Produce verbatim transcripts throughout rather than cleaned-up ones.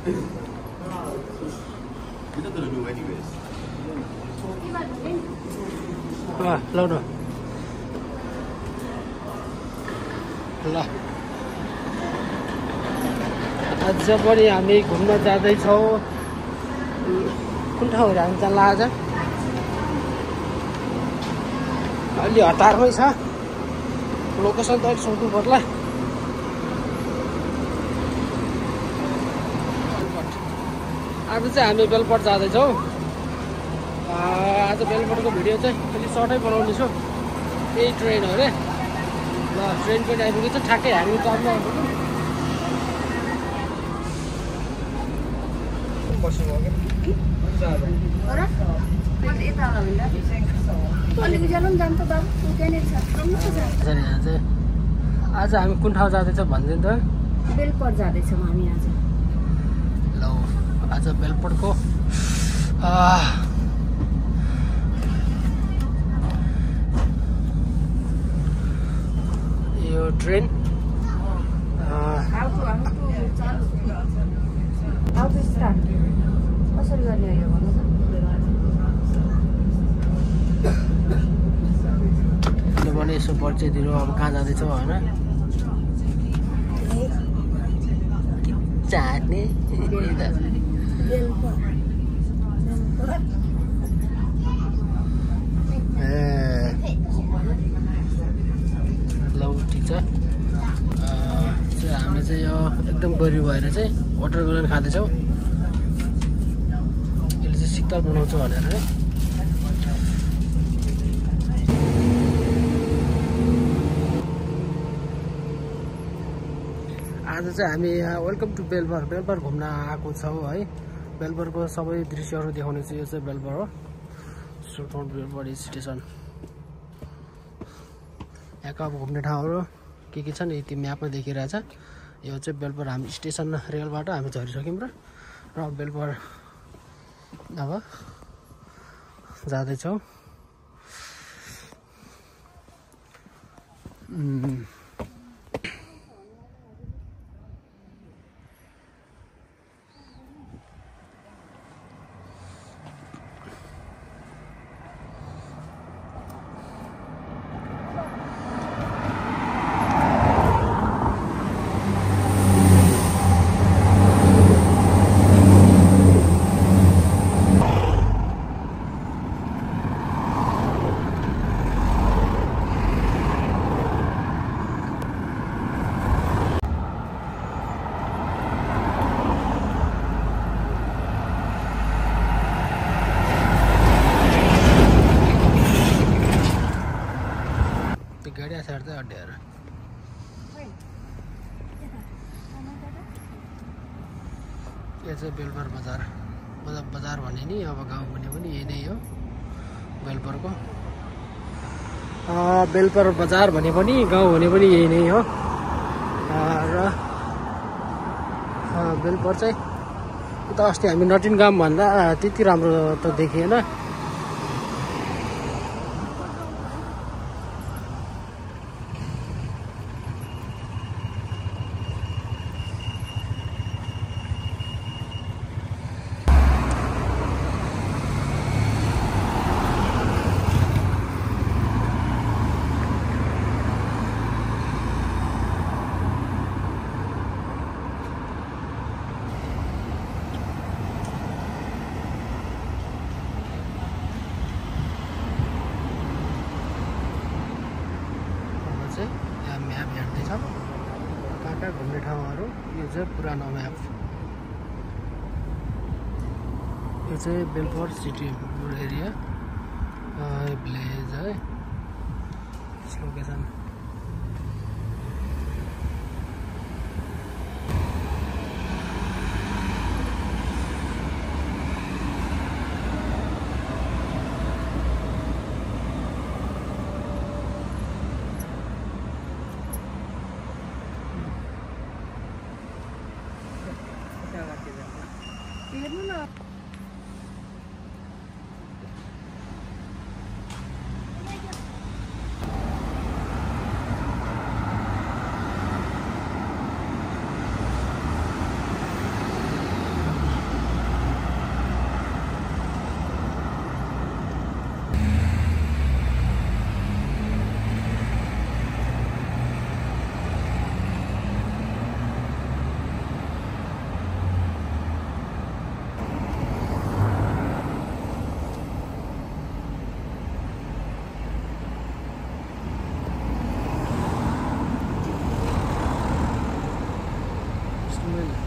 You're not gonna do anyways. Ah, lâu rồi. ल आज पनि हामी घुम्न जाँदैछौँ। कुन ठाउँहरू हामी जान लाग्छ? अलि हतारमै छ। लोकेसन त अलिक सोध्नु पर्ला। आज चाहिँ हामी बेलपट जाँदैछौँ। आज बेलपटको भिडियो चाहिँ अलि सर्टै बनाउने छु। यही ट्रेन हो अरे। ल ट्रेन पनि आइपुगेको छ। ठ्याक्कै हामी टाइममा आइपुग्यो। आज हामी कुन ठाउँ जाँदैछ भनिदिनु त? बेलपट जाँदैछौँ हामी आज। ल आज बेलपटको यो ट्रेन कसरी गर्ने हो यो भन्नु त? भने यसो परिचय दिनु अब कहाँ जाँदैछौ होइन? चाहने ल ठिक छ। हामी चाहिँ यो एकदम गरी भएर चाहिँ वाटरमेलन खाँदैछौँ। यसले चाहिँ शीतल बनाउँछ भनेर आज चाहिँ हामी यहाँ वेलकम टु बेलबर बेलबर घुम्न आएको छौँ है। बेलबरको सबै दृश्यहरू देखाउने चाहिँ यो चाहिँ बेलबर हो। सुटोन बेलबर स्टेसन। यहाँको अब घुम्ने ठाउँहरू के के छन् यति म्यापमा देखिरहेछ। यो चाहिँ बेलबर हामी स्टेसन रेलबाट हामी झरिसक्यौँ र र बेलबर अब जाँदैछौँ। गाडी आसार चाहिँ अड्याएर यो चाहिँ बेलबर बजार मतलब बजार भने नि अब गाउँ भने पनि यही नै हो बेलपरको। बेलपर बजार भने पनि गाउँ भने पनि यही नै हो। र बेलपर चाहिँ उता अस्ति हामी नटिनगाम भन्दा त्यति राम्रो त देखिएन। म्याप हेर्दैछ कहाँ कहाँ घुम्ने ठाउँहरू। यो चाहिँ पुरानो म्याप। यो चाहिँ बेलपर सिटी एरिया भिलेज है लोकेसन। मैले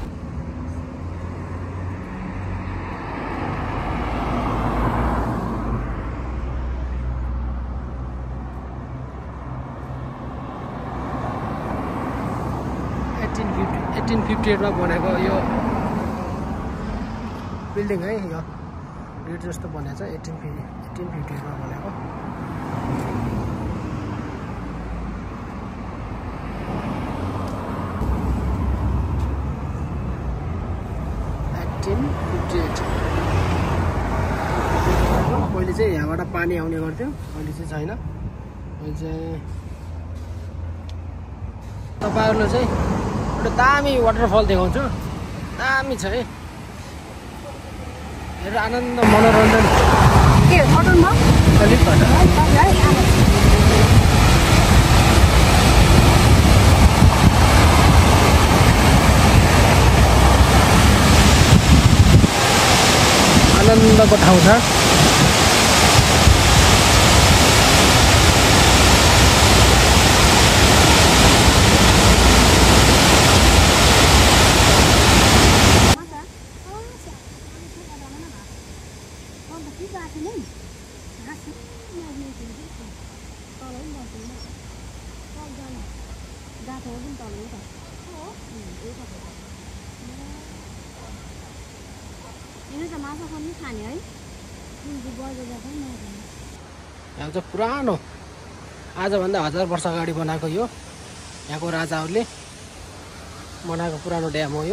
एट्टिन फिफ्टी एटमा बनेको यो बिल्डिङ है यो गेट जस्तो बनेको छ एट्टिन फिफ्टी एट्टिन फिफ्टी एटमा बनेको एट्टिन फिफ्टी एट पहिले चाहिँ यहाँबाट पानी आउने गर्थ्यो अहिले चाहिँ छैन अहिले चाहिँ तपाईँहरूले चाहिँ एउटा दामी वाटरफल देखाउँछु दामी छ है हेरेर आनन्द मनोरञ्जन के अटोमा अलिक आनन्दको ठाउँ छ यहाँ चाहिँ पुरानो आजभन्दा हजार वर्ष अगाडि बनाएको यो यहाँको राजाहरूले बनाएको पुरानो ड्याम हो यो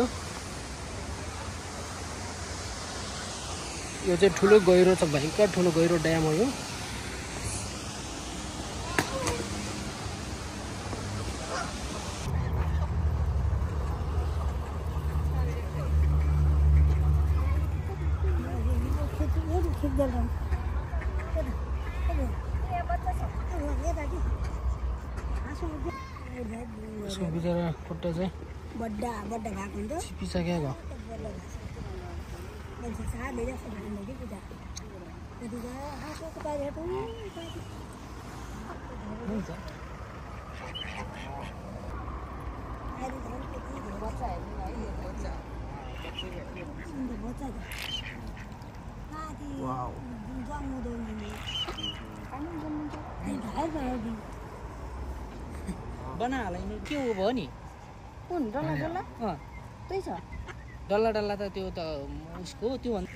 यो चाहिँ ठुलो गहिरो छ भयङ्कर ठुलो गहिरो ड्याम हो यो यसको बिचरा खुट्टा चाहिँ बड्डा बड्डा भएको हुन्छ पिसकेको बना हाल्ने के हो भयो नि कुन डल्ला डल्ला अँ त्यही छ डल्ला डल्ला त त्यो त उसको त्यो भन्छ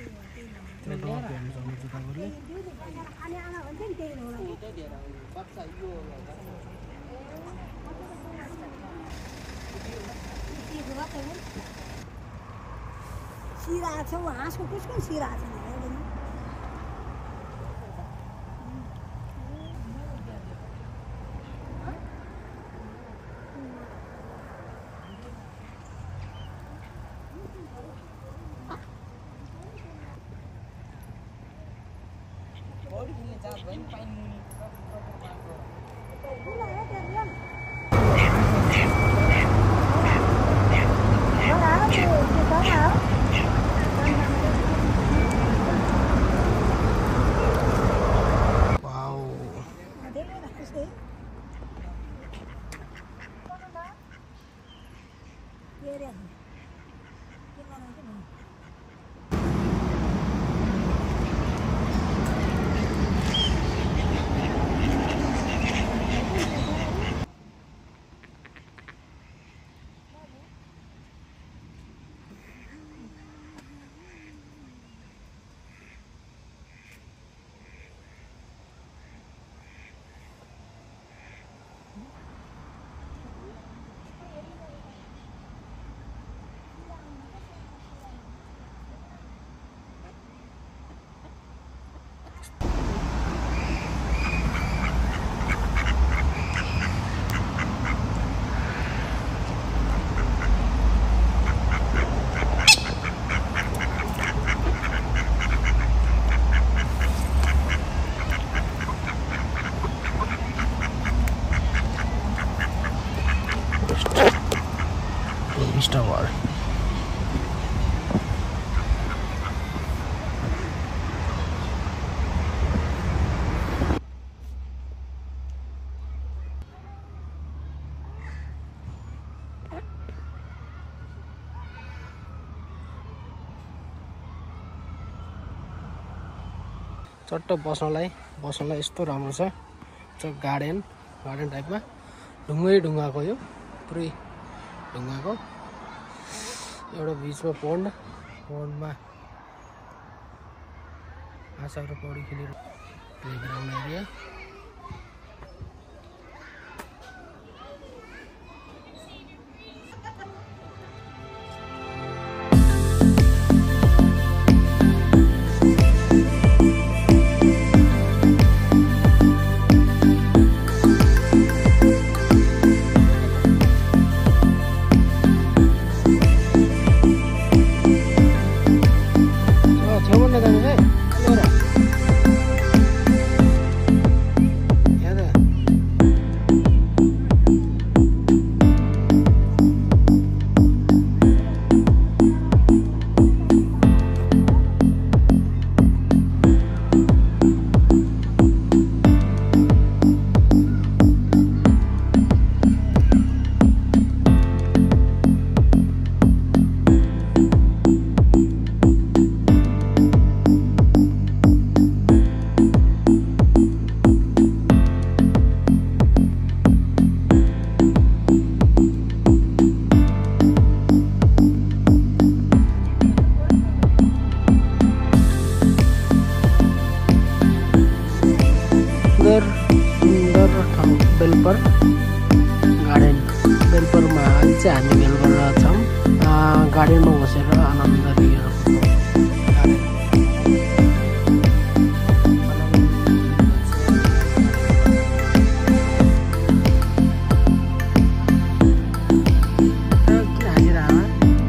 सिरा छ हाँसको कसको सिरा छ Tower. चट्ट बस्नलाई बस्नलाई यस्तो राम्रो छ चाहिँ गार्डन गार्डन टाइपमा ढुङ्गै ढुङ्गाको यो पुरै ढुङ्गाको एउटा बिचमा पोन्ड पोन्डमा माछाहरू पौडी खेलेर प्लेग्राउन्ड एरिया बेलपर गार्डन बेलपरमा अहिले चाहिँ हामी भेल गरेर छौँ गार्डनमा बसेर आनन्द लिइरहेको छौँ किन हाँसिरह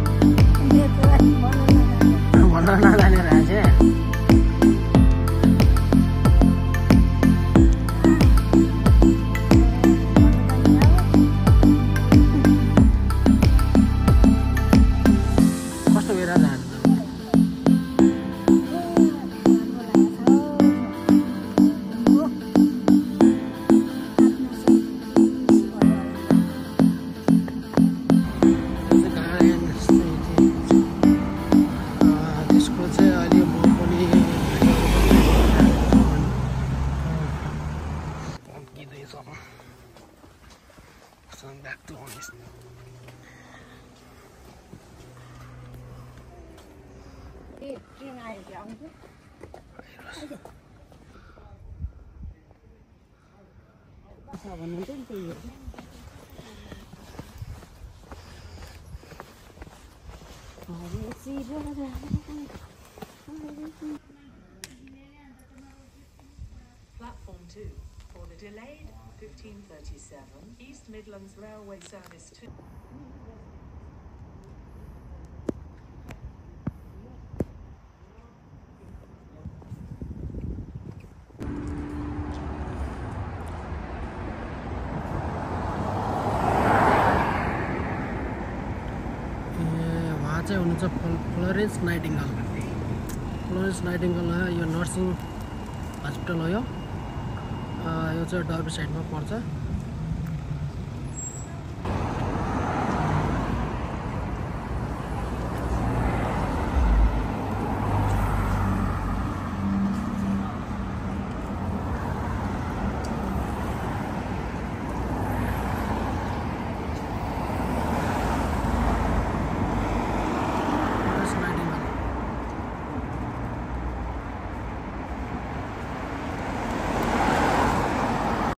भन्न नजानेर हाँसे back to honest. Platform two for the delayed fifteen thirty-seven East Midlands Railway Service two. चाहिँ हुनुहुन्छ फ्लोरेन्स नाइटिङ्गल फ्लोरेन्स नाइटिङ्गल यो नर्सिङ हस्पिटल हो यो यो चाहिँ डर्बी साइडमा पर्छ